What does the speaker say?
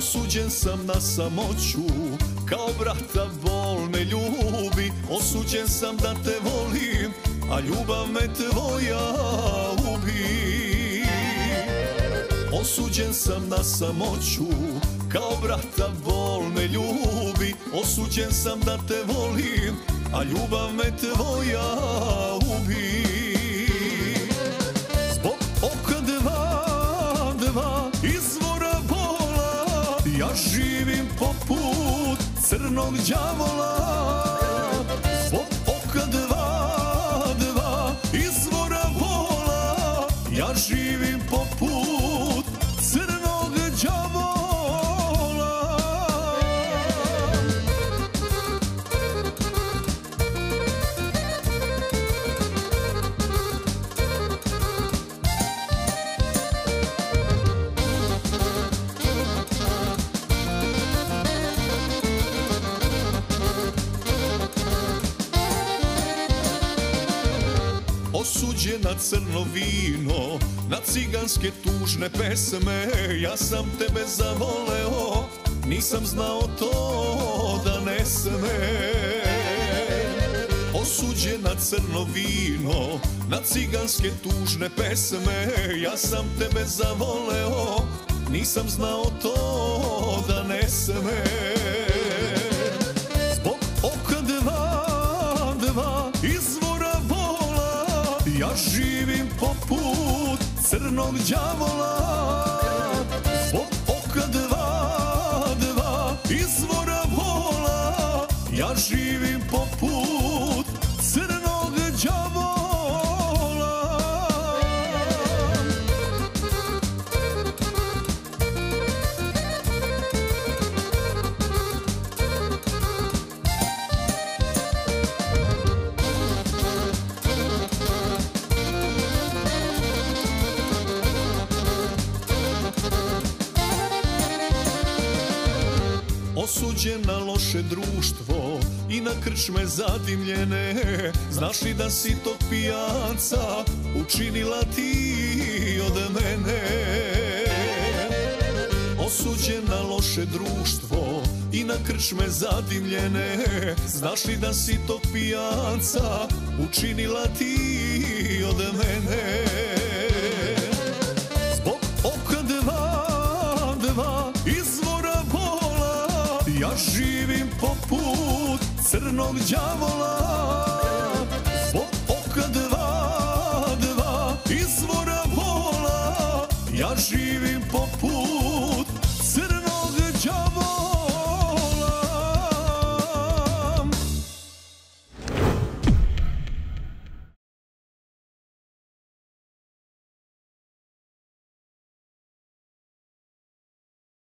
Osuđen sam na samoću, kao brata bol me ljubi. Osuđen sam da te volim, a ljubav me tvoja ubi. Osuđen sam na samoću, kao brata bol me ljubi. Osuđen sam da te volim, a ljubav me tvoja ubi. Zbog oka dva izvora bola, ja živim poput crnog đavola. Zbog oka dva izvora bola, ja živim poput crnog đavola. Osuđen na crno vino, na ciganske tužne pesme. Ja sam tebe zavoleo, nisam znao to da ne sme. Osuđen na crno vino, na ciganske tužne pesme. Ja sam tebe zavoleo, nisam znao to da ne sme. Zbog oka dva izvora bola, ja živim poput crnog đavola. Zbog oka dva izvora bola, ja živim poput crnog đavola. Osuđen na loše društvo i na krčme zadimljene. Znaš li da si tog pijanca učinila ti od mene? Osuđen na loše društvo i na krčme zadimljene. Znaš li da si tog pijanca učinila ti od mene? Zbog oka dva izvora bola, ja živim poput crnog đavola. Zbog oka dva izvora bola, ja živim poput